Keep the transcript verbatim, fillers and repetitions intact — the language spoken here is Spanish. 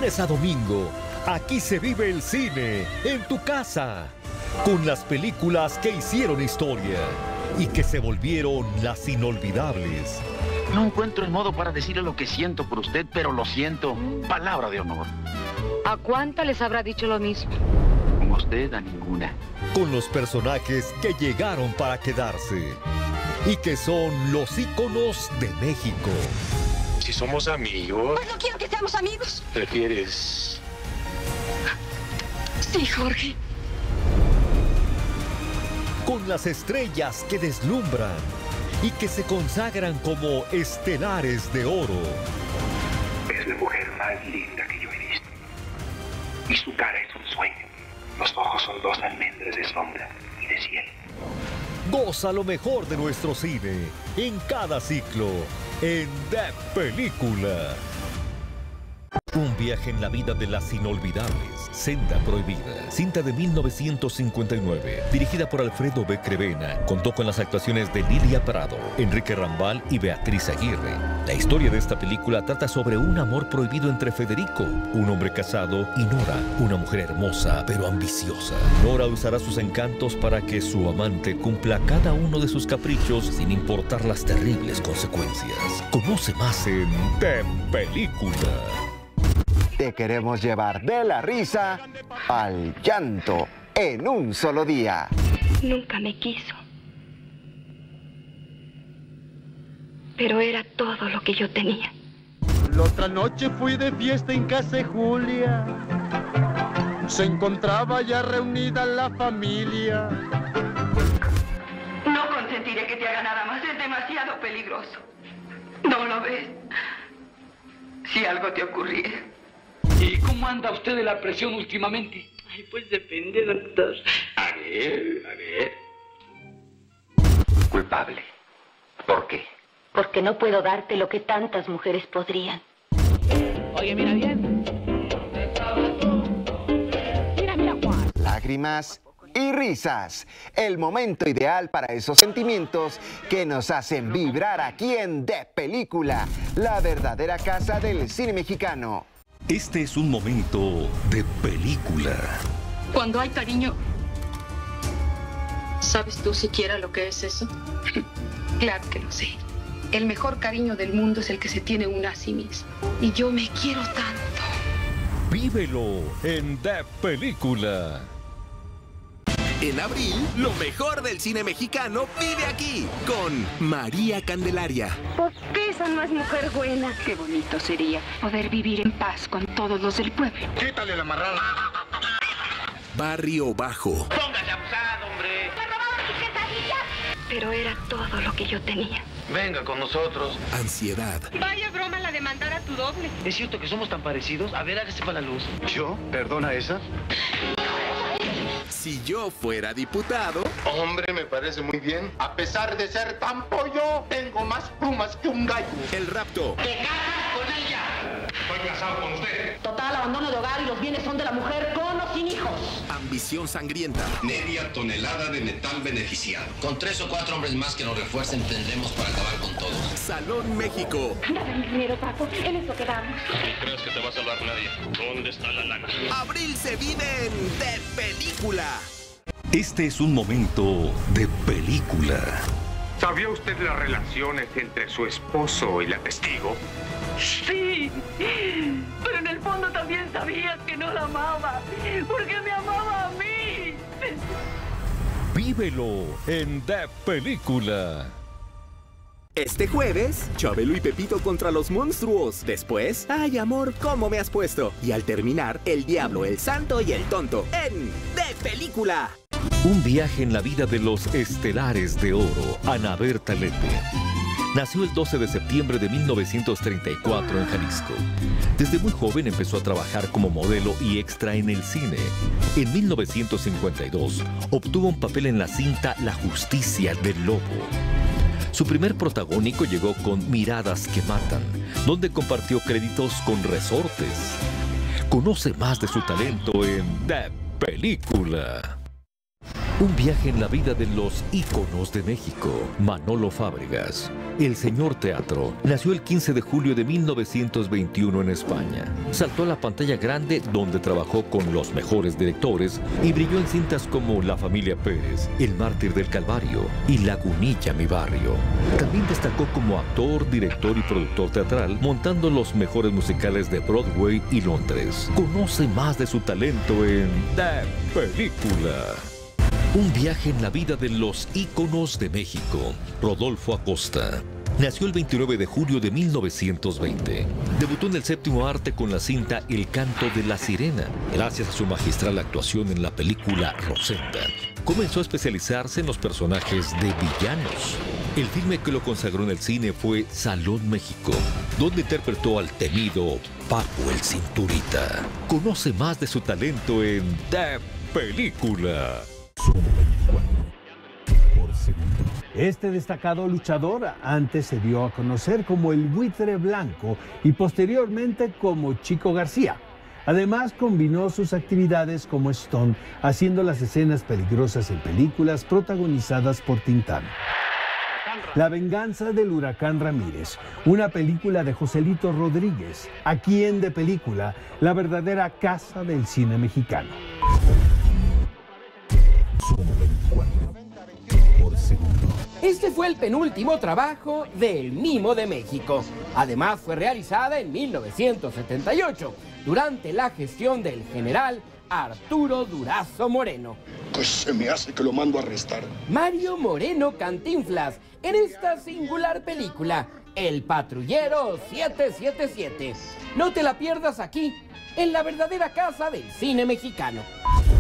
lunes a domingo, aquí se vive el cine en tu casa, con las películas que hicieron historia y que se volvieron las inolvidables. No encuentro el modo para decirle lo que siento por usted, pero lo siento. Palabra de honor. ¿A cuánta les habrá dicho lo mismo? Como usted, a ninguna. Con los personajes que llegaron para quedarse y que son los íconos de México. Si somos amigos... Pues no quiero que seamos amigos. ¿Prefieres...? Sí, Jorge. Con las estrellas que deslumbran y que se consagran como estelares de oro. Es la mujer más linda que yo he visto. Y su cara es un sueño. Los ojos son dos almendras de sombra y de cielo. Goza lo mejor de nuestro cine en cada ciclo en De Película. Un viaje en la vida de las inolvidables. Senda Prohibida, cinta de mil novecientos cincuenta y nueve, dirigida por Alfredo B. Crevena, contó con las actuaciones de Lidia Prado, Enrique Rambal y Beatriz Aguirre. La historia de esta película trata sobre un amor prohibido entre Federico, un hombre casado, y Nora, una mujer hermosa pero ambiciosa. Nora usará sus encantos para que su amante cumpla cada uno de sus caprichos sin importar las terribles consecuencias. Conoce más en De Película. Te queremos llevar de la risa al llanto en un solo día. Nunca me quiso. Pero era todo lo que yo tenía. La otra noche fui de fiesta en casa de Julia. Se encontraba ya reunida la familia. No consentiré que te haga nada más. Es demasiado peligroso. ¿No lo ves? Si algo te ocurriera. ¿Y cómo anda usted de la presión últimamente? Ay, pues depende, doctor. A ver, a ver. Culpable. ¿Por qué? Porque no puedo darte lo que tantas mujeres podrían. Oye, mira bien. Mira, mira, Juan. Lágrimas y risas. El momento ideal para esos sentimientos que nos hacen vibrar aquí en De Película, la verdadera casa del cine mexicano. Este es un momento de película. Cuando hay cariño, ¿sabes tú siquiera lo que es eso? Claro que lo sé. El mejor cariño del mundo es el que se tiene uno a sí mismo. Y yo me quiero tanto. Vívelo en De Película. En abril, lo mejor del cine mexicano vive aquí, con María Candelaria. ¿Por qué esa no es mujer buena? Qué bonito sería poder vivir en paz con todos los del pueblo. Quítale la marrana. Barrio Bajo. Póngase abusado, hombre. ¡Me robaron tus quesadillas! Pero era todo lo que yo tenía. Venga con nosotros. Ansiedad. Vaya broma la de mandar a tu doble. ¿Es cierto que somos tan parecidos? A ver, hágase para la luz. ¿Yo? ¿Perdona esa? Si yo fuera diputado... Hombre, me parece muy bien. A pesar de ser tan pollo, tengo más plumas que un gallo. El rapto. ¡Te casas con ella! Estoy casado con usted. Total abandono de hogar y los bienes son de la mujer con o sin hijos. Ambición sangrienta. Media tonelada de metal beneficiado. Con tres o cuatro hombres más que nos refuercen tendremos para acabar con todo. Salón México. Dame el dinero, Paco. En eso quedamos. ¿No crees que te va a salvar nadie? ¿Dónde está la lana? Abril se vive en De Película. Este es un momento de película. ¿Sabía usted las relaciones entre su esposo y la testigo? Sí, pero en el fondo también sabías que no la amaba, porque me amaba a mí. Vívelo en De Película. Este jueves, Chabelo y Pepito contra los monstruos. Después, ay amor, ¿cómo me has puesto? Y al terminar, el diablo, el santo y el tonto en De Película. Un viaje en la vida de los estelares de oro. Ana Berta Lepe. Nació el doce de septiembre de mil novecientos treinta y cuatro en Jalisco. Desde muy joven empezó a trabajar como modelo y extra en el cine. En mil novecientos cincuenta y dos obtuvo un papel en la cinta La Justicia del Lobo. Su primer protagónico llegó con Miradas que Matan, donde compartió créditos con Resortes. Conoce más de su talento en De Película. Un viaje en la vida de los íconos de México. Manolo Fábregas, el señor teatro, nació el quince de julio de mil novecientos veintiuno en España. Saltó a la pantalla grande donde trabajó con los mejores directores y brilló en cintas como La familia Pérez, El mártir del Calvario y Lagunilla, mi barrio. También destacó como actor, director y productor teatral, montando los mejores musicales de Broadway y Londres. Conoce más de su talento en De Película. Un viaje en la vida de los íconos de México. Rodolfo Acosta. Nació el veintinueve de julio de mil novecientos veinte. Debutó en el séptimo arte con la cinta El canto de la sirena. Gracias a su magistral actuación en la película Rosenda, comenzó a especializarse en los personajes de villanos. El filme que lo consagró en el cine fue Salón México, donde interpretó al temido Paco el Cinturita. Conoce más de su talento en De Película. Este destacado luchador antes se dio a conocer como el Buitre Blanco y posteriormente como Chico García. Además, combinó sus actividades como stunt, haciendo las escenas peligrosas en películas protagonizadas por Tintán. La venganza del huracán Ramírez, una película de Joselito Rodríguez, aquí en De Película, la verdadera casa del cine mexicano. Este fue el penúltimo trabajo del Mimo de México. Además, fue realizada en mil novecientos setenta y ocho, durante la gestión del general Arturo Durazo Moreno. Pues se me hace que lo mando a arrestar. Mario Moreno Cantinflas, en esta singular película, El Patrullero siete siete siete. No te la pierdas aquí, en la verdadera casa del cine mexicano.